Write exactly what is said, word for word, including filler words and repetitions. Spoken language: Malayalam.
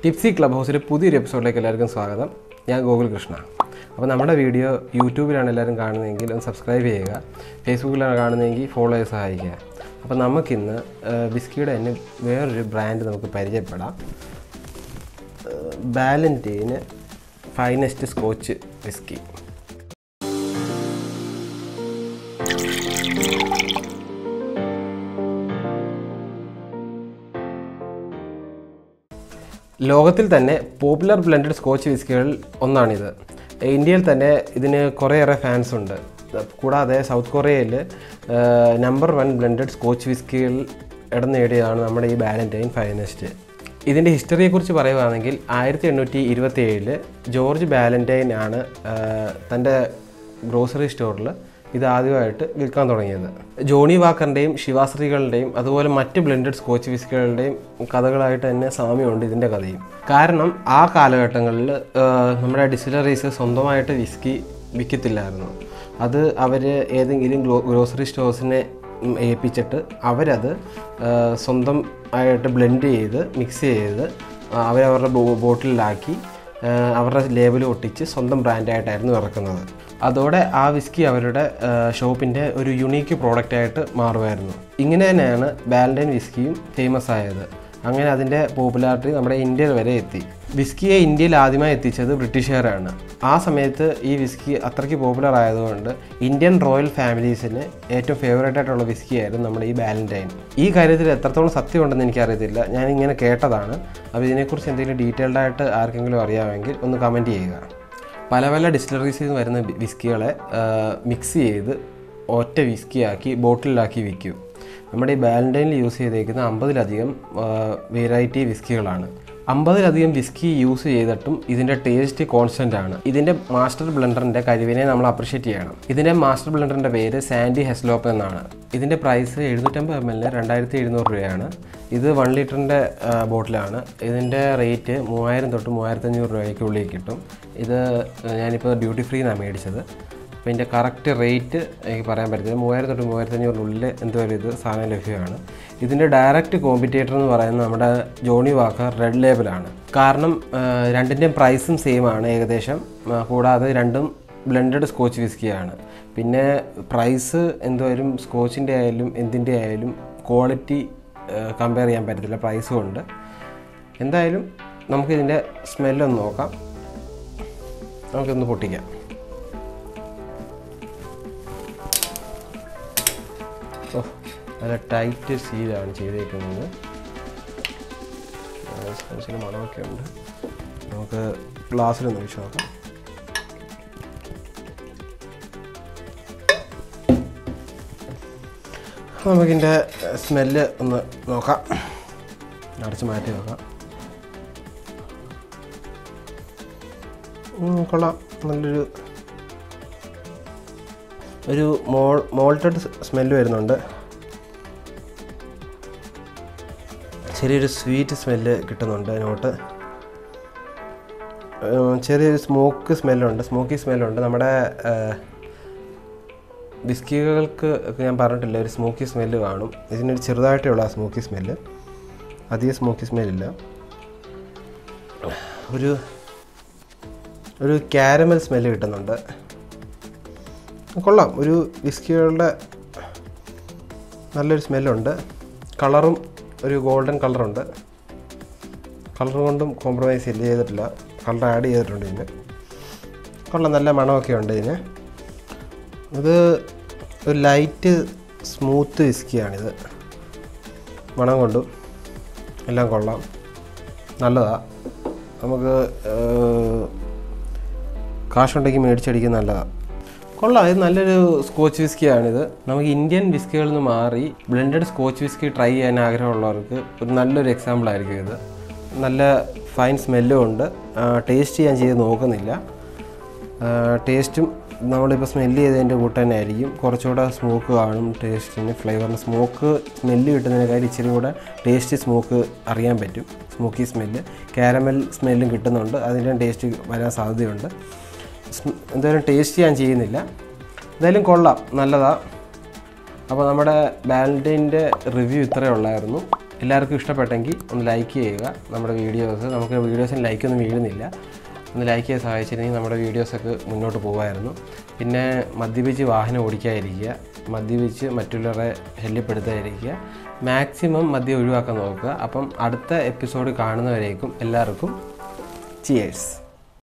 Tipsy Clubhouse is a new episode like എല്ലാവർക്കും സ്വാഗതം. ഞാൻ ഗോകുൽ കൃഷ്ണ. അപ്പോൾ നമ്മുടെ വീഡിയോ യൂട്യൂബിലാണ് എല്ലാവരും കാണുന്നതെങ്കിൽ ഒന്ന് സബ്സ്ക്രൈബ് ചെയ്യുക. ഫേസ്ബുക്കിലാണ് കാണുന്നതെങ്കിൽ ഫോളോ ചെയ്ത് സഹായിക്കുക. അപ്പോൾ നമുക്കിന്ന് വിസ്കിയുടെ തന്നെ വേറൊരു ബ്രാൻഡ് നമുക്ക് പരിചയപ്പെടാം. Ballantine Finest Scotch Whisky. ലോകത്തിൽ തന്നെ പോപ്പുലർ ബ്ലെൻഡഡ് സ്കോച്ച് വിസ്കികൾ ഒന്നാണിത്. ഇന്ത്യയിൽ തന്നെ ഇതിന് കുറേയേറെ ഫാൻസ് ഉണ്ട്. കൂടാതെ സൗത്ത് കൊറിയയിൽ നമ്പർ വൺ ബ്ലെൻഡഡ് സ്കോച്ച് വിസ്കികൾ ഇടം നേടിയതാണ് നമ്മുടെ ഈ ബാലന്റൈൻ ഫൈനസ്റ്റ്. ഇതിൻ്റെ ഹിസ്റ്ററിയെക്കുറിച്ച് പറയുകയാണെങ്കിൽ ആയിരത്തി എണ്ണൂറ്റി ഇരുപത്തി ഏഴില് ജോർജ് ബാലന്റൈൻ ആണ് തൻ്റെ ഗ്രോസറി സ്റ്റോറിൽ ഇത് ആദ്യമായിട്ട് വിൽക്കാൻ തുടങ്ങിയത്. ജോണി വാക്കറിൻ്റെയും ശിവാശ്രീകളുടെയും അതുപോലെ മറ്റ് ബ്ലെൻഡഡ് സ്കോച്ച് വിസ്കികളുടെയും കഥകളായിട്ട് തന്നെ സാമ്യമുണ്ട് ഇതിൻ്റെ കഥയും. കാരണം ആ കാലഘട്ടങ്ങളിൽ നമ്മുടെ ഡിസ്റ്റിലറീസ് സ്വന്തമായിട്ട് വിസ്കി വിൽക്കത്തില്ലായിരുന്നു. അത് അവർ ഏതെങ്കിലും ഗ്രോസറി സ്റ്റോഴ്സിനെ ഏൽപ്പിച്ചിട്ട് അവരത് സ്വന്തം ആയിട്ട് ബ്ലെൻഡ് ചെയ്ത് മിക്സ് ചെയ്ത് അവരവരുടെ ബോട്ടിലാക്കി അവരുടെ ലേബൽ ഒട്ടിച്ച് സ്വന്തം ബ്രാൻഡായിട്ടായിരുന്നു ഇറക്കുന്നത്. അതോടെ ആ വിസ്കി അവരുടെ ഷോപ്പിൻ്റെ ഒരു യുണീക്ക് പ്രോഡക്റ്റായിട്ട് മാറുമായിരുന്നു. ഇങ്ങനെ തന്നെയാണ് ബാലന്റൈൻ വിസ്കിയും ഫേമസ് ആയത്. അങ്ങനെ അതിൻ്റെ പോപ്പുലാരിറ്റി നമ്മുടെ ഇന്ത്യയിൽ വരെ എത്തി. വിസ്കിയെ ഇന്ത്യയിൽ ആദ്യമായി എത്തിച്ചത് ബ്രിട്ടീഷുകാരാണ്. ആ സമയത്ത് ഈ വിസ്കി അത്രയ്ക്ക് പോപ്പുലർ ആയതുകൊണ്ട് ഇന്ത്യൻ റോയൽ ഫാമിലീസിന് ഏറ്റവും ഫേവറേറ്റ് ആയിട്ടുള്ള വിസ്കി ആയിരുന്നു നമ്മുടെ ഈ ബാലന്റൈൻ. ഈ കാര്യത്തിൽ എത്രത്തോളം സത്യമുണ്ടെന്ന് എനിക്കറിയത്തില്ല, ഞാനിങ്ങനെ കേട്ടതാണ്. അപ്പോൾ ഇതിനെക്കുറിച്ച് എന്തെങ്കിലും ഡീറ്റെയിൽഡ് ആയിട്ട് ആർക്കെങ്കിലും അറിയാമെങ്കിൽ ഒന്ന് കമൻറ്റ് ചെയ്യുക. പല പല ഡിസ്റ്റിലറീസിൽ നിന്ന് വരുന്ന വിസ്കികളെ മിക്സ് ചെയ്ത് ഒറ്റ വിസ്കിയാക്കി ബോട്ടിലാക്കി വിൽക്കും. നമ്മുടെ ഈ ബാലന്റൈനിൽ യൂസ് ചെയ്തേക്കുന്ന അമ്പതിലധികം വെറൈറ്റി വിസ്കികളാണ്. അമ്പതിലധികം വിസ്കി യൂസ് ചെയ്തിട്ടും ഇതിൻ്റെ ടേസ്റ്റ് കോൺസ്റ്റൻ്റ് ആണ്. ഇതിൻ്റെ മാസ്റ്റർ ബ്ലെൻഡറിൻ്റെ കഴിവിനെ നമ്മൾ അപ്രിഷ്യേറ്റ് ചെയ്യണം. ഇതിൻ്റെ മാസ്റ്റർ ബ്ലെൻഡറിൻ്റെ പേര് സാൻഡി ഹെസ്ലോപ്പ് എന്നാണ്. ഇതിൻ്റെ പ്രൈസ് എഴുന്നൂറ്റമ്പത് എം എല്ലിന് രണ്ടായിരത്തി എഴുന്നൂറ് രൂപയാണ്. ഇത് വൺ ലിറ്ററിൻ്റെ ബോട്ടിലാണ്. ഇതിൻ്റെ റേറ്റ് മൂവായിരം തൊട്ട് മൂവായിരത്തി അഞ്ഞൂറ് രൂപയ്ക്കുള്ളിൽ കിട്ടും. ഇത് ഞാനിപ്പോൾ ഡ്യൂട്ടി ഫ്രീ എന്നാണ് മേടിച്ചത്. അപ്പോൾ ഇതിൻ്റെ കറക്റ്റ് റേറ്റ് എനിക്ക് പറയാൻ പറ്റില്ല. മൂവായിരം തൊട്ട് മൂവായിരത്തി അഞ്ഞൂറിനുള്ളിൽ എന്തുവരെ ഇത് സാധനം ലഭ്യമാണ്. ഇതിൻ്റെ ഡയറക്റ്റ് കോമ്പറ്റേറ്റർ എന്ന് പറയുന്നത് നമ്മുടെ ജോണി വാക്കർ റെഡ് ലേബലാണ്. കാരണം രണ്ടിൻ്റെയും പ്രൈസും സെയിം ആണ് ഏകദേശം. കൂടാതെ രണ്ടും ബ്ലെൻഡഡ് സ്കോച്ച് വിസ്കിയാണ്. പിന്നെ പ്രൈസ് എന്തുവരും സ്കോച്ചിൻ്റെ ആയാലും എന്തിൻ്റെ ആയാലും ക്വാളിറ്റി കമ്പയർ ചെയ്യാൻ പറ്റത്തില്ല പ്രൈസ് കൊണ്ട്. എന്തായാലും നമുക്കിതിൻ്റെ സ്മെല്ലൊന്ന് നോക്കാം. നമുക്കൊന്ന് പൊട്ടിക്കാം. ഓ, നല്ല ടൈറ്റ് സീലാണ് ചെയ്തേക്കുന്നത്. സ്കോച്ചിന് മണമൊക്കെ ഉണ്ട്. നമുക്ക് ഗ്ലാസ്സിലൊന്ന് ഒഴിച്ച് നോക്കാം. നമുക്കിതിൻ്റെ സ്മെല്ല് ഒന്ന് നോക്കാം. അടച്ച് മാറ്റി നോക്കാം. കൊള്ളാം. നല്ലൊരു ഒരു മോൾ മോൾട്ടഡ് സ്മെല്ല് വരുന്നുണ്ട്. ചെറിയൊരു സ്വീറ്റ് സ്മെല്ല് കിട്ടുന്നുണ്ട് അതിനോട്ട്. ചെറിയൊരു സ്മോക്ക് സ്മെല്ലുണ്ട്, സ്മോക്കി സ്മെല്ലുണ്ട്. നമ്മുടെ വിസ്കികൾക്ക് ഞാൻ പറഞ്ഞിട്ടില്ല, ഒരു സ്മോക്കി സ്മെല്ല് കാണും. ഇതിനൊരു ചെറുതായിട്ടുള്ള ആ സ്മോക്കി സ്മെല്ല്, അധികം സ്മോക്കി സ്മെല്ലില്ല. ഒരു ഒരു കാരമൽ സ്മെല്ല് കിട്ടുന്നുണ്ട്. കൊള്ളാം. ഒരു വിസ്കികളുടെ നല്ലൊരു സ്മെല്ലുണ്ട്. കളറും ഒരു ഗോൾഡൻ കളറുണ്ട്. കളർ കൊണ്ടും കോംപ്രമൈസ് ഇല്ല ചെയ്തിട്ടില്ല. കളർ ആഡ് ചെയ്തിട്ടുണ്ട് ഇതിന്. കൊള്ളാം. നല്ല മണമൊക്കെ ഉണ്ട് ഇതിന്. ഇത് ഒരു ലൈറ്റ് സ്മൂത്ത് വിസ്കിയാണിത്. മണം കൊണ്ടും എല്ലാം കൊള്ളാം. നല്ലതാണ്. നമുക്ക് കാശുണ്ടെങ്കിൽ മേടിച്ചടിക്കുന്നത് നല്ലതാണ്. കൊള്ളാം. ഇത് നല്ലൊരു സ്കോച്ച് വിസ്കിയാണിത്. നമുക്ക് ഇന്ത്യൻ വിസ്കികളിൽ നിന്ന് മാറി ബ്ലെൻഡഡ് സ്കോച്ച് വിസ്കി ട്രൈ ചെയ്യാൻ ആഗ്രഹമുള്ളവർക്ക് ഒരു നല്ലൊരു എക്സാമ്പിൾ ആയിരിക്കും ഇത്. നല്ല ഫൈൻ സ്മെല്ലും ഉണ്ട്. ടേസ്റ്റ് ചെയ്യാൻ ചെയ്ത് നോക്കുന്നില്ല. ടേസ്റ്റും നമ്മളിപ്പോൾ സ്മെല്ല് ചെയ്തതിൻ്റെ കൂട്ട് തന്നെ ആയിരിക്കും. കുറച്ചുകൂടെ സ്മോക്ക് കാണും ടേസ്റ്റിന്, ഫ്ലേവറിന്. സ്മോക്ക് സ്മെല്ല് കിട്ടുന്നതിനേക്കാൾ ഇച്ചിരി കൂടെ ടേസ്റ്റ് സ്മോക്ക് അറിയാൻ പറ്റും. സ്മോക്കി സ്മെല്ല്, കാരമൽ സ്മെല്ലും കിട്ടുന്നുണ്ട്. അതിൻ്റെ ടേസ്റ്റ് വരാൻ സാധ്യതയുണ്ട്. എന്തായാലും ടേസ്റ്റ് ഞാൻ ചെയ്യുന്നില്ല. എന്തായാലും കൊള്ളാം, നല്ലതാണ്. അപ്പോൾ നമ്മുടെ ബാലന്റൈൻ്റെ റിവ്യൂ ഇത്രയേ ഉള്ളായിരുന്നു. എല്ലാവർക്കും ഇഷ്ടപ്പെട്ടെങ്കിൽ ഒന്ന് ലൈക്ക് ചെയ്യുക നമ്മുടെ വീഡിയോസ്. നമുക്ക് വീഡിയോസിന് ലൈക്കൊന്നും വീഴുന്നില്ല. ഒന്ന് ലൈക്ക് ചെയ്യാൻ സഹായിച്ചിരുന്നെങ്കിൽ നമ്മുടെ വീഡിയോസൊക്കെ മുന്നോട്ട് പോകുമായിരുന്നു. പിന്നെ മദ്യപിച്ച് വാഹനം ഓടിക്കാതിരിക്കുക, മദ്യപിച്ച് മറ്റുള്ളവരെ ശല്യപ്പെടുത്താതിരിക്കുക, മാക്സിമം മദ്യം ഒഴിവാക്കാൻ നോക്കുക. അപ്പം അടുത്ത എപ്പിസോഡ് കാണുന്നവരേക്കും എല്ലാവർക്കും ചിയേഴ്സ്.